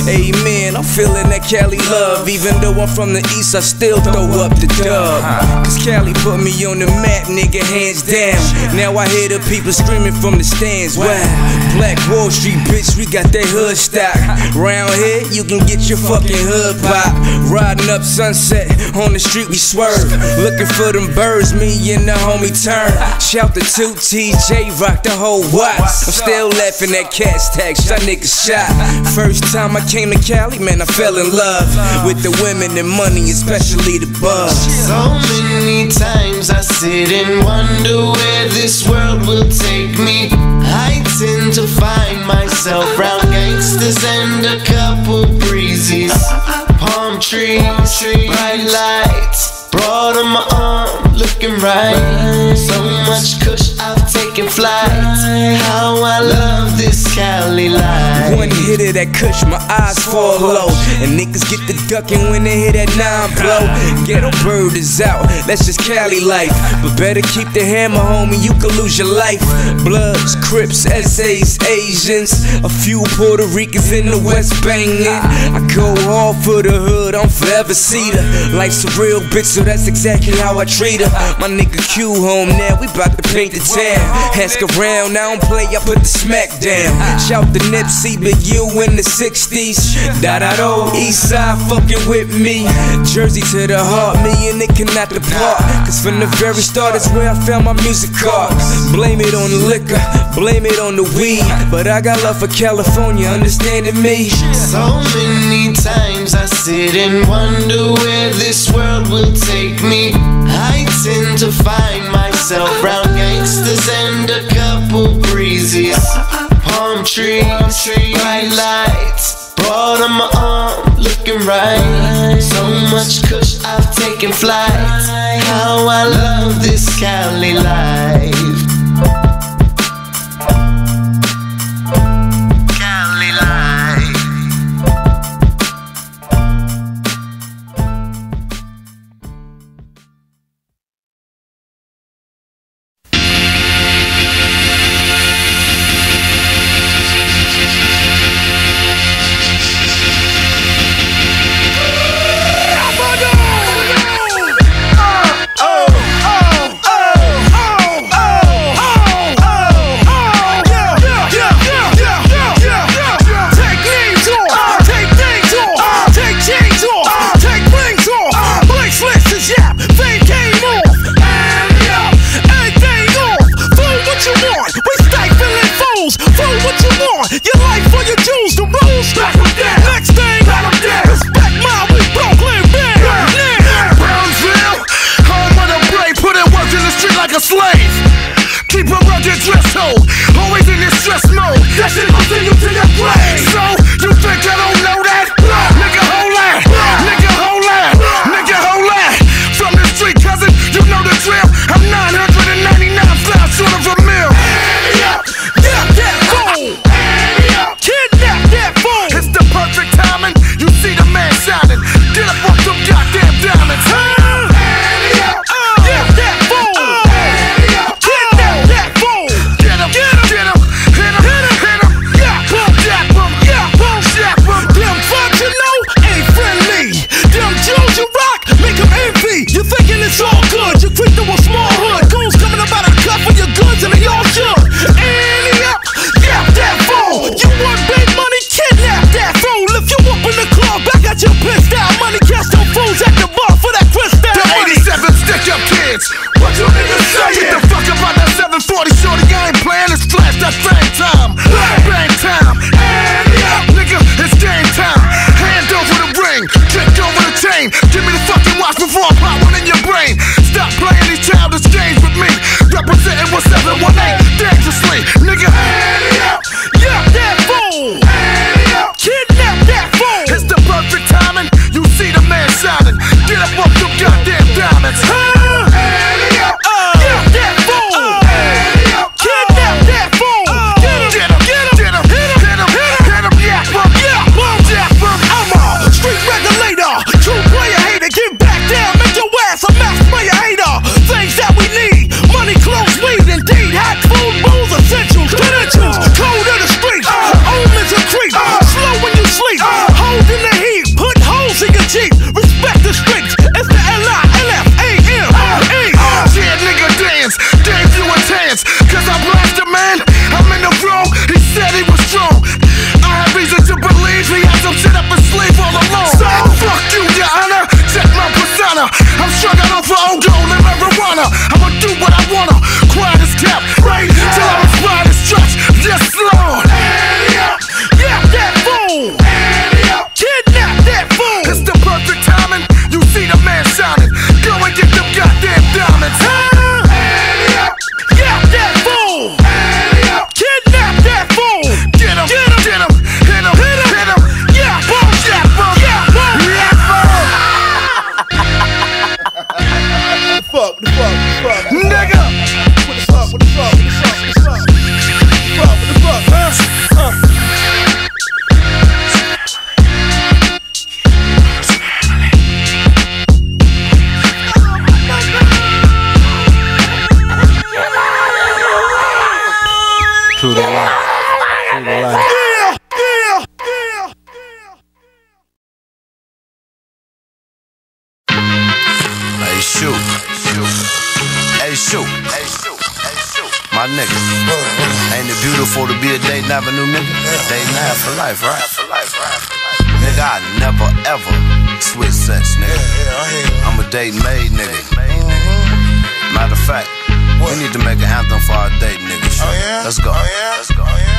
Amen, I'm feeling that Cali love. Even though I'm from the east, I still throw up the dub. Cause Cali put me on the map, nigga, hands down. Now I hear the people screaming from the stands. Wow, Black Wall Street, bitch, we got that hood stock. Round here, you can get your fucking hood pop. Riding up Sunset, on the street we swerve. Looking for them birds, me and the homie turn. Shout the 2TJ, rock the whole watts. I'm still laughing at cats tags, y'all niggas shot. First time I came to Cali, man, I fell in love with the women and money, especially the buzz. So many times I sit and wonder where this world will take me. I tend to find myself round gangsters and a couple breezes. Palm trees, bright lights, broad on my arm, looking right. So much kush, I've taken flight. How I love this Cali life. One hit of that kush, my eyes fall low, and niggas get the ducking when they hear that 9 blow. Ghetto bird is out, that's just Cali life. But better keep the hammer, homie, you could lose your life. Bloods, Crips, SAs, Asians, a few Puerto Ricans in the West banging. I go hard for the hood, I'm forever cedar. Life's a real bitch, so that's exactly how I treat her. My nigga Q home now, we bout to paint the town. Ask around, I don't play, I put the smack down. Shout the Nipsey, but you in the 60s. Da-da-do, east side fucking with me. Jersey to the heart, me and it cannot depart. Cause from the very start, that's where I found my music card. Blame it on the liquor, blame it on the weed, but I got love for California, understanding me. So many times I sit and wonder where this world will take me. I tend to find myself round gangsters and a couple breezes. Palm trees, bright lights, broad on my arm, looking right. So much kush, I've taken flight. How I love this Cali life. Cali life. My nigga, ain't it beautiful to be a Dayton Avenue nigga? Dayton Ave for life, right? Nigga, I never ever switch sets, nigga. I'm a Dayton made nigga. Matter of fact, we need to make an anthem for our Dayton niggas. Let's go.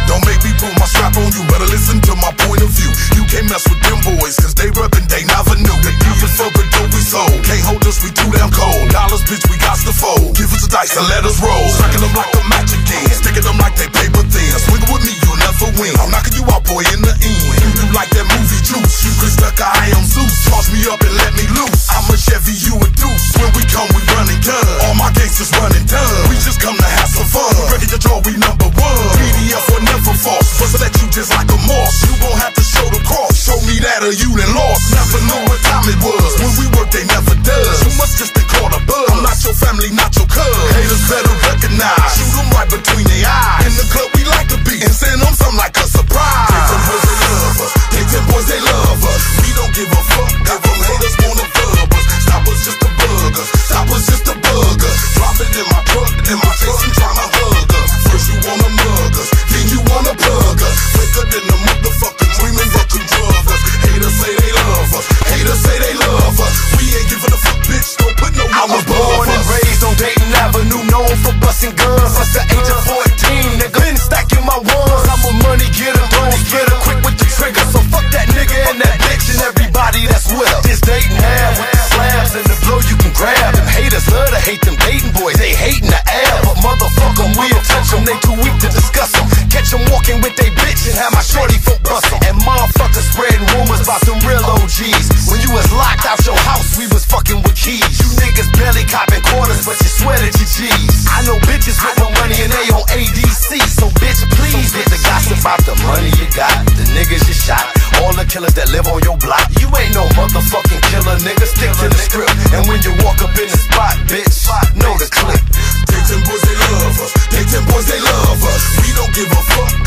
Don't make me pull my strap on you, better listen to my point of view. You can't mess with them boys, cause they reppin', they never knew. They give us for the dope we sold. Can't hold us, we too damn cold. Dollars, bitch, we got to fold. Give us the dice and let us roll. Striking them like a match again, sticking them like they paper thin. Swinging with me, you'll never win. I'm knocking you out, boy, in the end. You like that movie Juice. You could stuck a eye on Zeus. Toss me up and let me loose. I'm a Chevy, you a Deuce. When we come, we running gun. All my gangsters running done. We just come to have some fun. Ready to draw, we number one. PDF will never false. Bust at you just like a moss. You gon' have to show the cross. Show me that or you done lost. Never know what time it was. When we work, they never does. You must just been caught a buzz. I'm not your family, not your cuz. Haters better recognize. Shoot them right between their eyes. In the club, we like to be. And send them something like a surprise. Take them boys, they love us. Take them boys, they love us. We don't give a fuck. If them haters wanna bug us. Stop us just to bug us. Stop us just to bug us. Drop it in my truck, in my face, and tryna hug us. First you wanna mug us, then you wanna plug us. Quicker than the motherfucking dreaming that can drug us. Haters say they love us. Haters say they love us. We ain't giving a fuck, bitch. Don't put no I was born and raised on Dayton Avenue, known for busting guns since the age of 14, nigga. Been stacking my ones. I'm a money getter, don't spit her quick with the trigger. So fuck that nigga and that bitch and everybody that's with her. This Dayton have with the slabs and the blow you can grab. Them haters love to hate them Dayton boys. They hating the air, but motherfuck 'em, we'll touch 'em. They too weak to discuss 'em. Catch 'em walking with they bitch and have my shorty foot bustin'. And motherfuckers spreading rumors about them real OGs. When you was locked out your house, we was fucking with keys. You niggas barely copping quarters, but you swear that you G's. I know bitches with no money and they on ADC. So bitch, please get the gossip about the money you got, the niggas you shot, all the killers that live on your block. You ain't no motherfucking killer, nigga. Stick to the script. And when you walk up in the spot, bitch, know the clip. Take them boys, they love us. Take them boys, they love us. We don't give a fuck.